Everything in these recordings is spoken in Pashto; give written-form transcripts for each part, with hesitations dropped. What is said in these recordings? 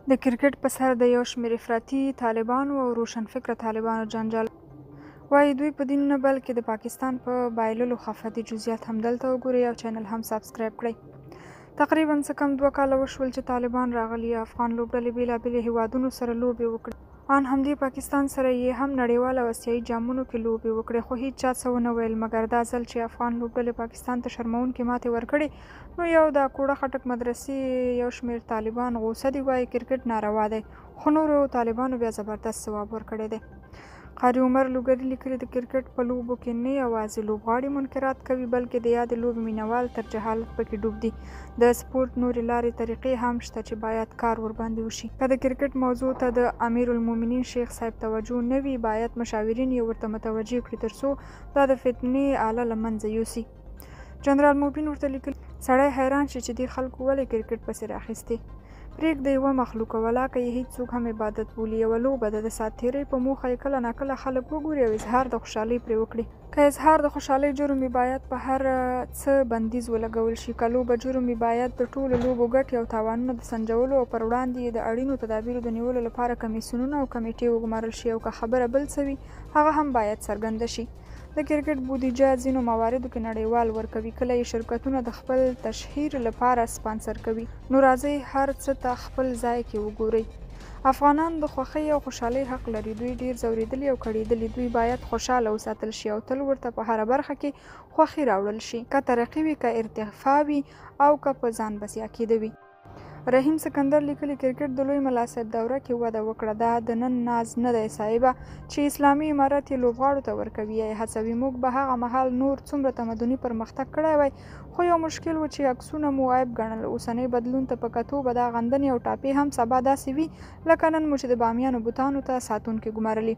د کرکټ په سر د یو شمېر افراطي طالبانو او روشنفکره طالبانو جنجال وایي دوی په دین نه بلکې د پاکستان په بایللو خفه دي. جزئیات هم دلته وګورئ او چینل هم سابسکرایب کړئ. تقریبا څه کم 2 کاله وشول چې طالبان راغلي افغان لوبډلې بېلابېلې هیوادونو سره لوبې وکړي. ان همدې پاکستان سره یې هم نړیوال او اسیایي جامونو کې لوبې وکړې، خو هیڅ چا څه ونه ویل. مګر دا ځل چې افغان لوبډلې پاکستان ته شرموونکې ماتې ورکړې، نو یو د کوړه خټک مدرسې یو شمېر طالبان غوسه دي، وایي کرکټ ناروا دی، خو نورو طالبانو بیا زبردست ځواب ورکړی دی. قاري عمر لوګري لیکلي د کرکټ په لوبو کې نه یوازې لوبغاړي منکرات کوي، بلکې د یادې لوبې مینوال تر جهالت پکې ډوب دي. د سپورت نورې لارې طریقې هم شته چې باید کار ورباندې وشي. که د کرکټ موضوع ته د امیرالمؤمنین شیخ صاحب توجه نه وي، باید مشاورین یې ورته متوجه کړي ترڅو دا د فتنې آله له منځه یوسي. جنرال موبین ورته لیکلي سړی حیران شي چې دې خلکو ولې کرکټ پسې راخیستې. پرېږده یوه مخلوقه، ولاکه یې هېڅوک هم عبادت بولي، یوه لوبه ده، د ساعت تېرۍ په موخه یې کله ناکله خلک وګوري او اظهار د خوشحالۍ پرې وکړي. که اظهار د خوشحالۍ جرم وي، باید په هر څه بندیز ولګول شي. که لوبه جرم وي، باید د ټولو لوبو ګټې او تاوانونه د سنجولو او پر وړاندې یې د اړینو تدابیرو د نیولو لپاره کمیسیونونه او کمیټې وګمارل شي. او که خبره بل څه وي، هغه هم باید څرګنده شي. د کرکټ بودیجه ځینو مواردو کې نړیوال ورکوي، کله یې شرکتونه د خپل تشهیر لپاره سپانسر کوي. نو راځئ هر څه ته خپل ځای کې وګورئ. افغانان د خوښۍ او خوشحالۍ حق لري. دوی ډیر ځورېدلي او کړېدلي. دوی باید خوشحاله وساتل شي او تل ورته په هره برخه کې خوښي راوړل شي، که ترقي وي، که ارتفاع وي او که په ځان بسیا کېده وي. رحیم سکندر لیکلي کرکټ د لوی ملا صاحب دوره کې وده وکړه. دا د نن ناز نه دی صاحبه چې اسلامي امارت یې لوبغاړو ته ورکوي یا یې هڅوي. موږ به هغه مهال نور څومره تمدني پرمختګ کړی وای، خو یو مشکل و چې عکسونه مو عیب ګڼل. اوسنۍ بدلون ته په کتو به دا غندنې او ټاپې هم سبا داسې وي لکه نن مو چې د بامیانو بوتانو ته ساتونکي ګمارلي.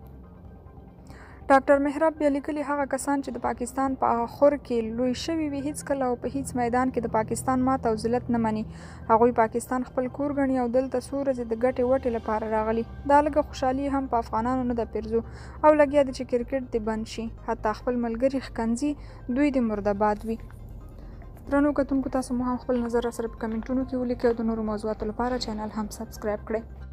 ډاکټر محراب بیا لیکلي هغه کسان چې د پاکستان په خور کې لوی شوي وي، هیڅکله او په هیڅ میدان کې د پاکستان مات او ذلت نه مني. هغوی پاکستان خپل کور ګڼي او دلته څو ورځې د ګټې وټې لپاره راغلي. دا لږه خوشحالي هم په افغانانو نه ده پیرزو او لګیا دي چې کرکټ دې بند شي، حتی خپل ملګري ښکنځي دوی دې مردباد وي. درنو کتونکو، تاسو مو هم خپل نظر راسره په کمنټونو کې ولیکئ او د نورو موضوعاتو لپاره چینل هم سبسکرایب کړئ.